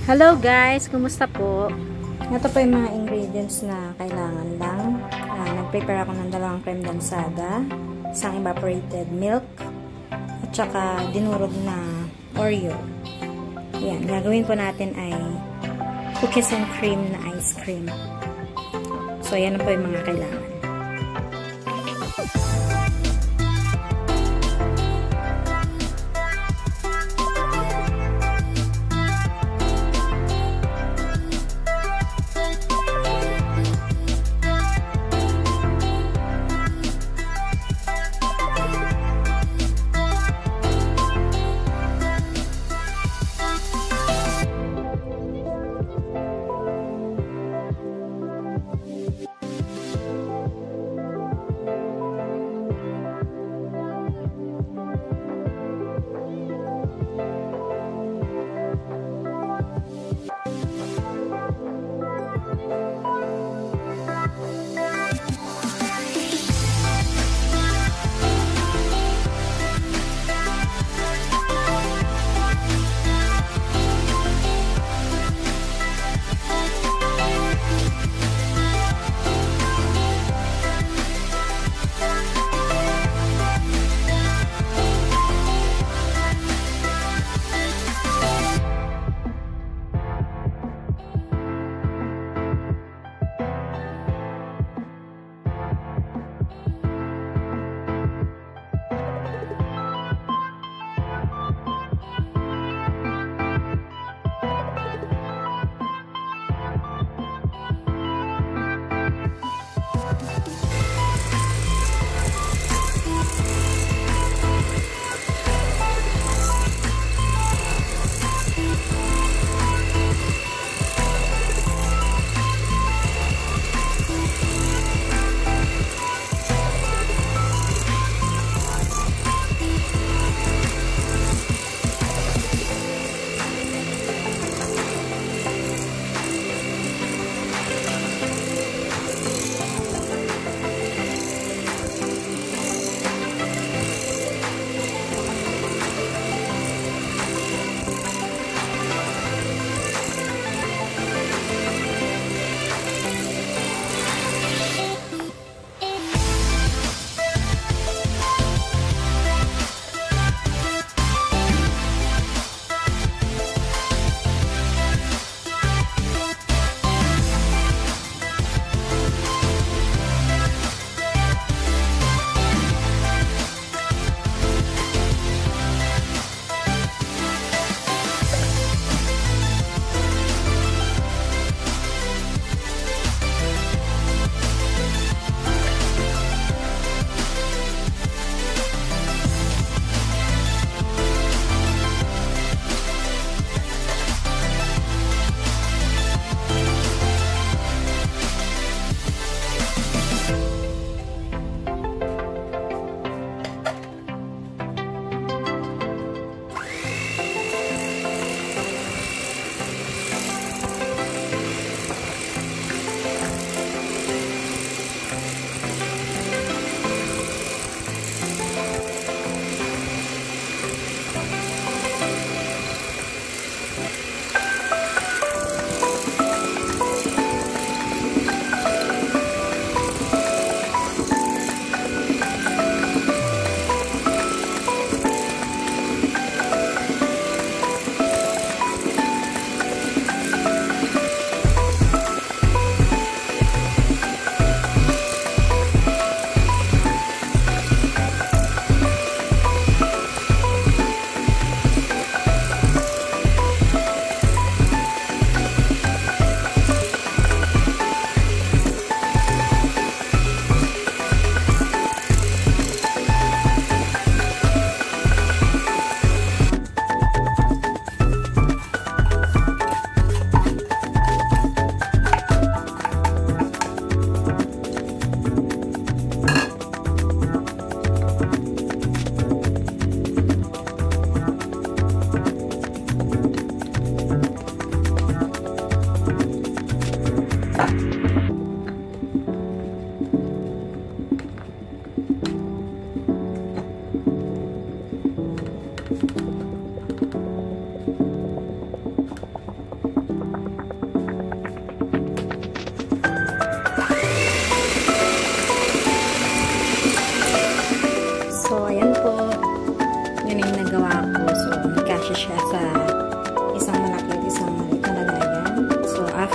Hello guys! Kumusta po? Ito po yung mga ingredients na kailangan lang. Nag-prepare ako ng 2 creme dansada, isang evaporated milk, at saka dinurog na Oreo. Yan, gagawin po natin ay cookies and cream na ice cream. So, yan po yung mga kailangan.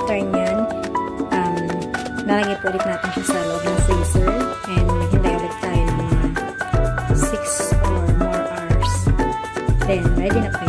after nyan, lalagay po ulit natin siya sa loob ng freezer and maghintay ulit tayo ng mga 6 or more hours. Then, ready na po